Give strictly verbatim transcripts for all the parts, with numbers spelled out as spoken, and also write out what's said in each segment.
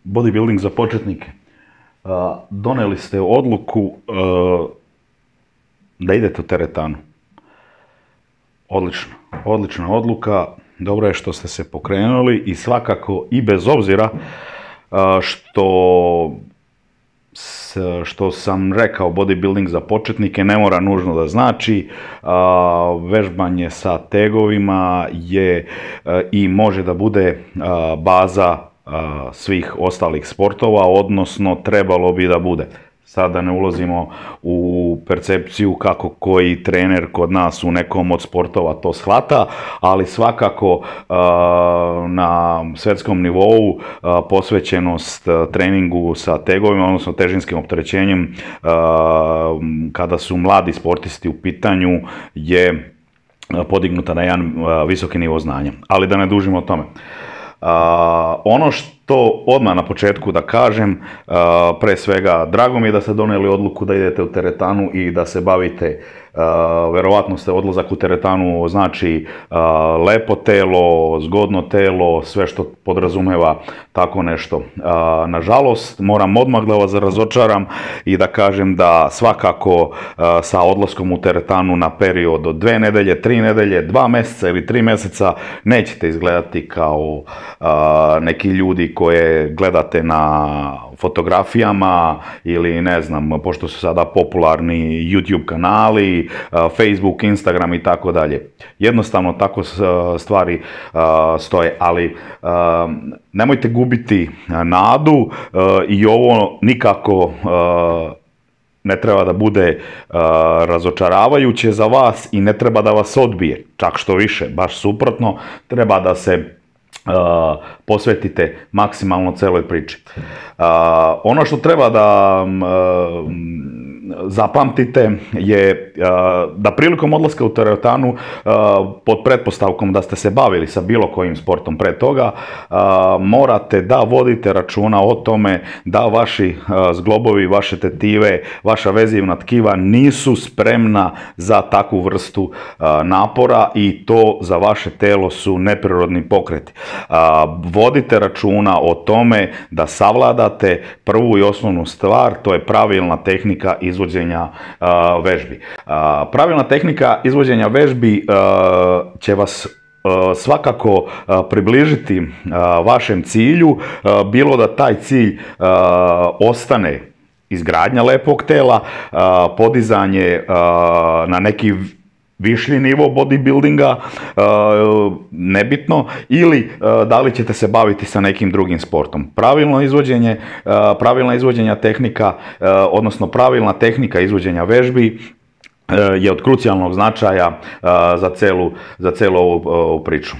bodybuilding za početnike. Doneli ste odluku da idete u teretanu. Odlično, odlična odluka, dobro je što ste se pokrenuli i svakako i bez obzira što, što sam rekao bodybuilding za početnike ne mora nužno da znači, vežbanje sa tegovima je i može da bude baza svih ostalih sportova, odnosno trebalo bi da bude. Sada ne ulazimo u percepciju kako koji trener kod nas u nekom od sportova to shvata, ali svakako na svjetskom nivou posvećenost treningu sa tegovima, odnosno težinskim opterećenjem kada su mladi sportisti u pitanju je podignuta na jedan visoki nivo znanja. Ali da ne dužimo o tome. Uh, ono što odmah na početku da kažem, uh, pre svega drago mi je da ste donijeli odluku da idete u teretanu i da se bavite, uh, verovatno ste odlazak u teretanu znači uh, lepo telo, zgodno telo, sve što podrazumeva tako nešto. Uh, nažalost, moram odmah da vas razočaram i da kažem da svakako uh, sa odlaskom u teretanu na period od dve nedelje, tri nedelje, dva meseca ili tri meseca nećete izgledati kao uh, neki ljudi koje gledate na fotografijama ili ne znam, pošto su sada popularni YouTube kanali, Facebook, Instagram i tako dalje. Jednostavno tako stvari stoje, ali nemojte gubiti nadu i ovo nikako ne treba da bude razočaravajuće za vas i ne treba da vas odbije, čak što više, baš suprotno, treba da se Uh, posvetite maksimalno celoj priči. Uh, ono što treba da um, zapamtite je uh, da prilikom odlaska u teretanu uh, pod pretpostavkom da ste se bavili sa bilo kojim sportom pre toga, uh, morate da vodite računa o tome da vaši uh, zglobovi, vaše tetive, vaša vezivna tkiva nisu spremna za takvu vrstu uh, napora i to za vaše telo su neprirodni pokreti. Uh, vodite računa o tome da savladate prvu i osnovnu stvar, to je pravilna tehnika izvođenja uh, vežbi. Uh, pravilna tehnika izvođenja vežbi uh, će vas uh, svakako uh, približiti uh, vašem cilju, uh, bilo da taj cilj uh, ostane izgradnja lepog tela, uh, podizanje uh, na neki višlji nivo bodybuildinga, nebitno, ili da li ćete se baviti sa nekim drugim sportom. Pravilno izvođenje, pravilna izvođenja tehnika, odnosno pravilna tehnika izvođenja vežbi je od krucijalnog značaja za celu, za celu ovu, ovu priču.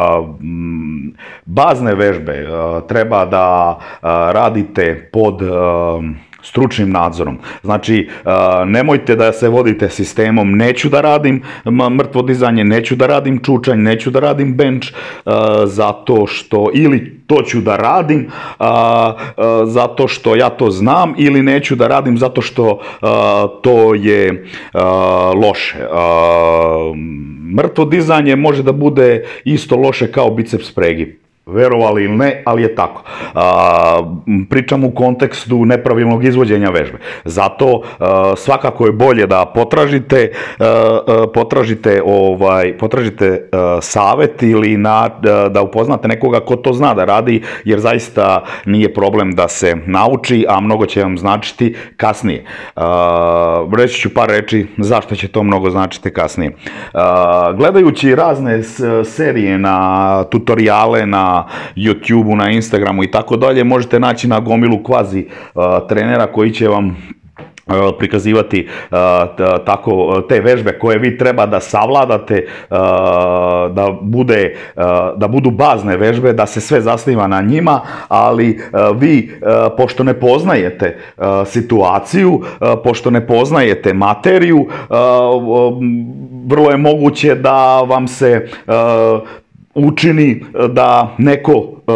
Bazne vežbe treba da radite pod stručnim nadzorom. Znači, nemojte da se vodite sistemom neću da radim mrtvo dizanje, neću da radim čučanj, neću da radim bench, zato što, ili to ću da radim zato što ja to znam, ili neću da radim zato što to je loše. Mrtvo dizanje može da bude isto loše kao biceps pregi. Verovali ili ne, ali je tako. A, pričam u kontekstu nepravilnog izvođenja vežbe. Zato a, svakako je bolje da potražite, a, a, potražite, ovaj, potražite a, savjet ili na, da, da upoznate nekoga ko to zna da radi, jer zaista nije problem da se nauči, a mnogo će vam značiti kasnije. A, reći ću par reči zašto će to mnogo značiti kasnije. A, gledajući razne serije na tutoriale, na YouTubeu, na Instagramu i tako dalje, možete naći na gomilu kvazi uh, trenera koji će vam uh, prikazivati uh, tako te vežbe koje vi treba da savladate, uh, da, bude, uh, da budu bazne vežbe, da se sve zasniva na njima, ali uh, vi, uh, pošto ne poznajete uh, situaciju, uh, pošto ne poznajete materiju, uh, uh, vrlo je moguće da vam se uh, učini da neko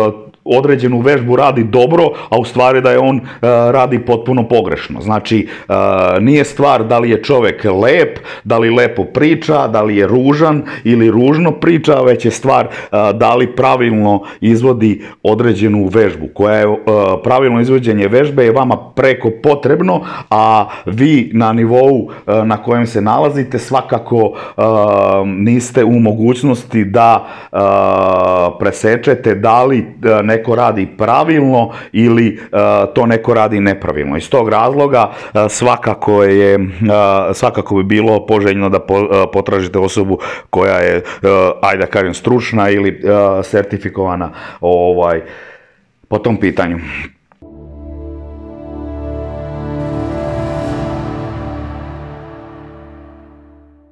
određenu vežbu radi dobro, a u stvari da je on radi potpuno pogrešno. Znači, nije stvar da li je čovjek lep, da li lepo priča, da li je ružan ili ružno priča, već je stvar da li pravilno izvodi određenu vežbu. Koja je pravilno izvođenje vežbe je vama preko potrebno, a vi na nivou na kojem se nalazite svakako niste u mogućnosti da presečete da li neko radi pravilno ili to neko radi nepravilno. Iz tog razloga svakako je, svakako bi bilo poželjno da potražite osobu koja je, ajde da kažem, stručna ili sertifikovana ovaj, po tom pitanju.